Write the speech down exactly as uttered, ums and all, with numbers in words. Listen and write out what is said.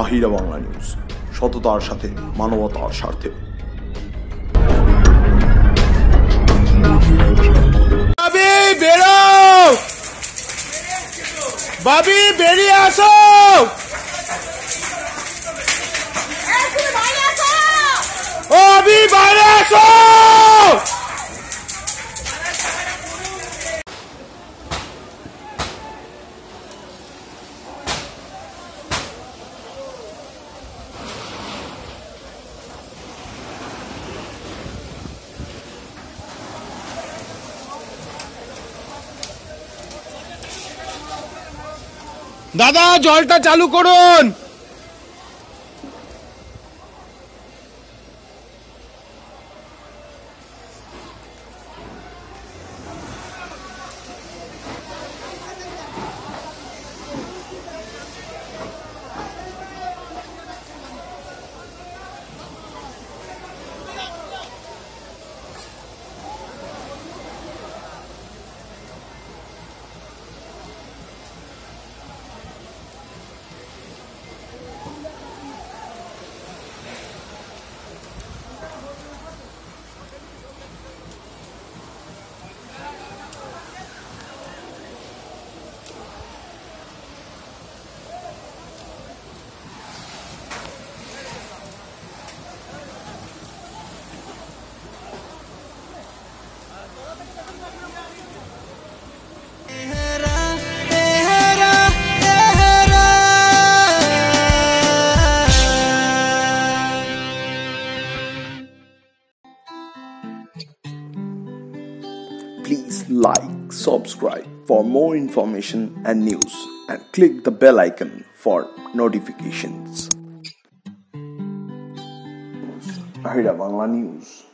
আহিরা Bangla news, সততার সাথে মানবতার স্বার্থে। বাবি বেরো, বাবি বেরিয়ে আসো। ও আবি বাইরে আসো। দাদা জলটা চালু করুন। Please like, subscribe for more information and news, and click the bell icon for notifications. Ahira Bangla news.